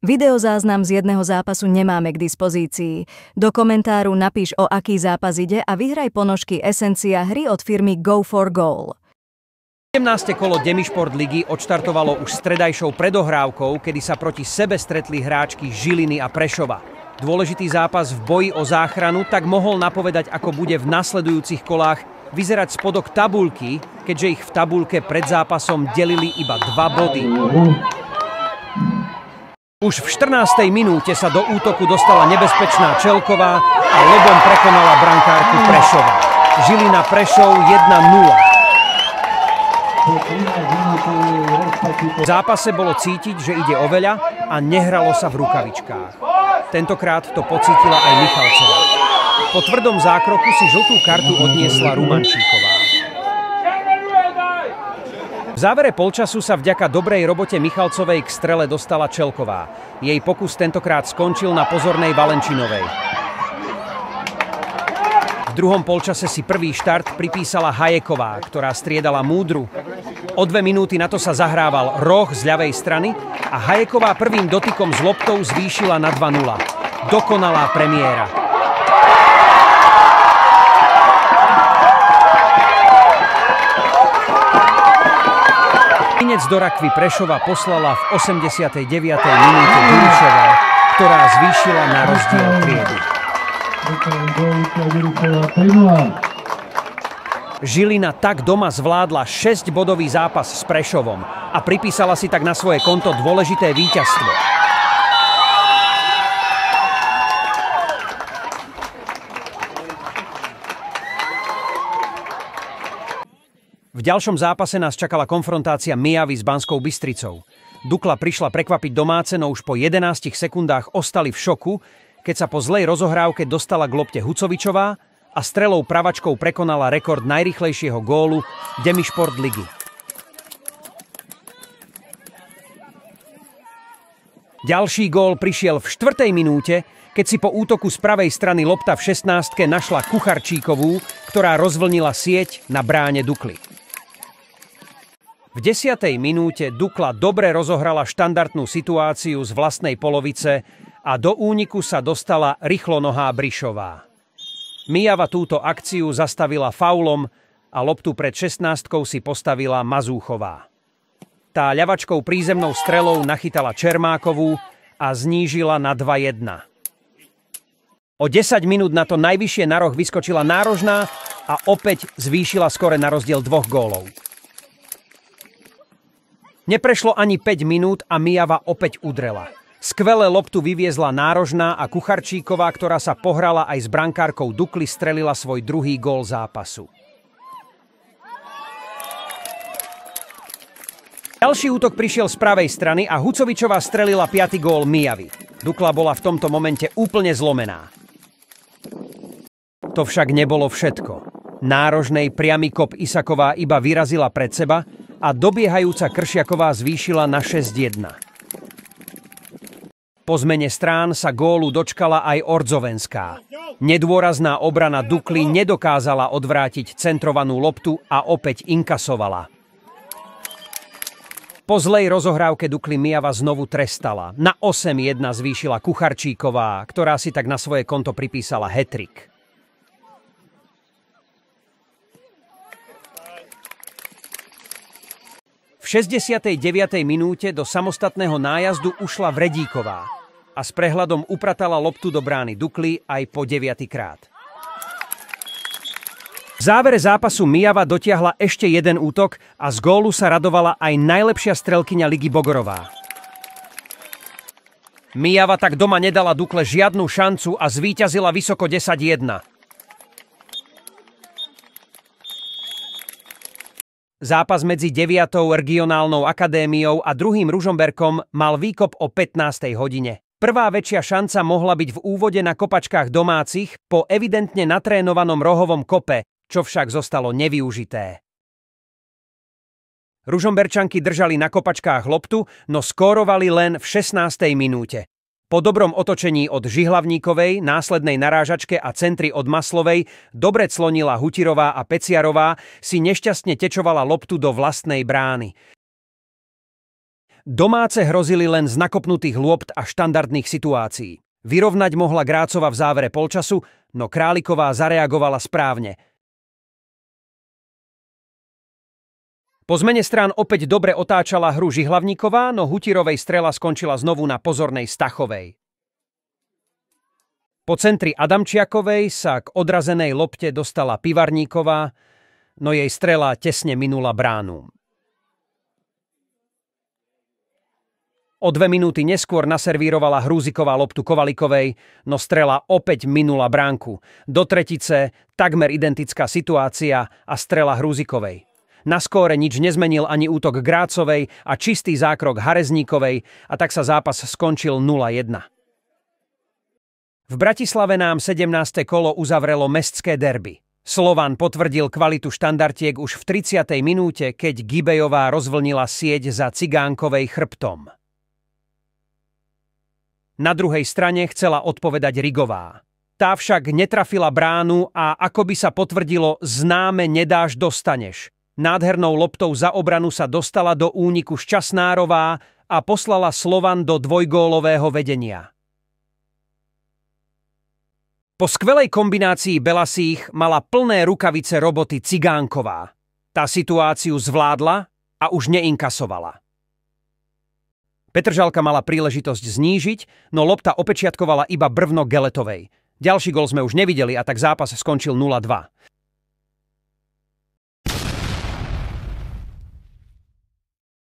Videozáznam z jedného zápasu nemáme k dispozícii. Do komentáru napíš, o aký zápas ide a vyhraj ponožky Esencia hry od firmy Go for Goal. 17. kolo Demišport ligy odštartovalo už stredajšou predohrávkou, kedy sa proti sebe stretli hráčky Žiliny a Prešova. Dôležitý zápas v boji o záchranu tak mohol napovedať, ako bude v nasledujúcich kolách vyzerať spodok tabuľky, keďže ich v tabuľke pred zápasom delili iba 2 body. Už v 14. minúte sa do útoku dostala nebezpečná Čelková a lobom prekonala brankárku Prešova. Žilina Prešov 1-0. V zápase bolo cítiť, že ide o veľa a nehralo sa v rukavičkách. Tentokrát to pocítila aj Michalcová. Po tvrdom zákroku si žltú kartu odniesla Rumančíková. V závere polčasu sa vďaka dobrej robote Michalcovej k strele dostala Čelková. Jej pokus tentokrát skončil na pozornej Valenčinovej. V druhom polčase si prvý štart pripísala Hajeková, ktorá striedala Múdru. O 2 minúty na to sa zahrával roh z ľavej strany a Hajeková prvým dotykom s loptou zvýšila na 2-0. Dokonalá premiéra. Klinec do rakvy Prešova poslala v 89. minúte Durišová, ktorá zvýšila na rozdiel triedu. Žilina tak doma zvládla 6-bodový zápas s Prešovom a pripísala si tak na svoje konto dôležité víťazstvo. V ďalšom zápase nás čakala konfrontácia Mijavy s Banskou Bystricou. Dukla prišla prekvapiť domáce, no už po 11 sekundách ostali v šoku, keď sa po zlej rozohrávke dostala k lopte Hucovičová a strelou pravačkou prekonala rekord najrýchlejšieho gólu Demišport ligy. Ďalší gól prišiel v 4. minúte, keď si po útoku z pravej strany lopta v 16. našla Kucharčíkovú, ktorá rozvlnila sieť na bráne Dukly. V 10. minúte Dukla dobre rozohrala štandardnú situáciu z vlastnej polovice a do úniku sa dostala rýchlonohá Brišová. Mijava túto akciu zastavila faulom a loptu pred 16-kou si postavila Mazúchová. Tá ľavačkou prízemnou strelou nachytala Čermákovú a znížila na 2-1. O 10 minút na to najvyššie na roh vyskočila Nárožná a opäť zvýšila skore na rozdiel 2 gólov. Neprešlo ani 5 minút a Mijava opäť udrela. Skvelé loptu vyviezla Nárožná a Kucharčíková, ktorá sa pohrala aj s brankárkou Dukly, strelila svoj druhý gól zápasu. Ďalší útok prišiel z pravej strany a Hucovičová strelila 5. gól Mijavy. Dukla bola v tomto momente úplne zlomená. To však nebolo všetko. Nárožnej priamy kop Isaková iba vyrazila pred seba a dobiehajúca Kršiaková zvýšila na 6-1. Po zmene strán sa gólu dočkala aj Ordzovenská. Nedôrazná obrana Dukly nedokázala odvrátiť centrovanú loptu a opäť inkasovala. Po zlej rozohrávke Dukly Mijava znovu trestala. Na 8-1 zvýšila Kucharčíková, ktorá si tak na svoje konto pripísala hat-trick. V 69. minúte do samostatného nájazdu ušla Vredíková a s prehľadom upratala loptu do brány Dukly aj po 9. krát. V závere zápasu Mijava dotiahla ešte jeden útok a z gólu sa radovala aj najlepšia strelkyňa ligy Bogorová. Mijava tak doma nedala Dukle žiadnu šancu a zvíťazila vysoko 10-1. Zápas medzi 9. regionálnou akadémiou a 2. Ružomberkom mal výkop o 15. hodine. Prvá väčšia šanca mohla byť v úvode na kopačkách domácich po evidentne natrénovanom rohovom kope, čo však zostalo nevyužité. Ružomberčanky držali na kopačkách loptu, no skórovali len v 16. minúte. Po dobrom otočení od Žihlavníkovej, následnej narážačke a centri od Maslovej dobre clonila Hutirová a Peciarová, si nešťastne tečovala loptu do vlastnej brány. Domáce hrozili len z nakopnutých lôpt a štandardných situácií. Vyrovnať mohla Grácova v závere polčasu, no Králiková zareagovala správne. Po zmene strán opäť dobre otáčala hru Žihlavníková, no Hutirovej strela skončila znovu na pozornej Stachovej. Po centri Adamčiakovej sa k odrazenej lopte dostala Pivarníková, no jej strela tesne minula bránu. O 2 minúty neskôr naservírovala Hrúziková loptu Kovalikovej, no strela opäť minula bránku. Do tretice takmer identická situácia a strela Hrúzikovej. Na skóre nič nezmenil ani útok Grácovej a čistý zákrok Harezníkovej a tak sa zápas skončil 0-1. V Bratislave nám 17. kolo uzavrelo mestské derby. Slovan potvrdil kvalitu štandartiek už v 30. minúte, keď Gibejová rozvlnila sieť za Cigánkovej chrbtom. Na druhej strane chcela odpovedať Rigová. Tá však netrafila bránu a ako by sa potvrdilo známe nedáš dostaneš. Nádhernou loptou za obranu sa dostala do úniku Šťasnárová a poslala Slovan do dvojgólového vedenia. Po skvelej kombinácii belasých mala plné rukavice roboty Cigánková. Tá situáciu zvládla a už neinkasovala. Petržalka mala príležitosť znížiť, no lopta opečiatkovala iba brvno Geletovej. Ďalší gól sme už nevideli a tak zápas skončil 0-2.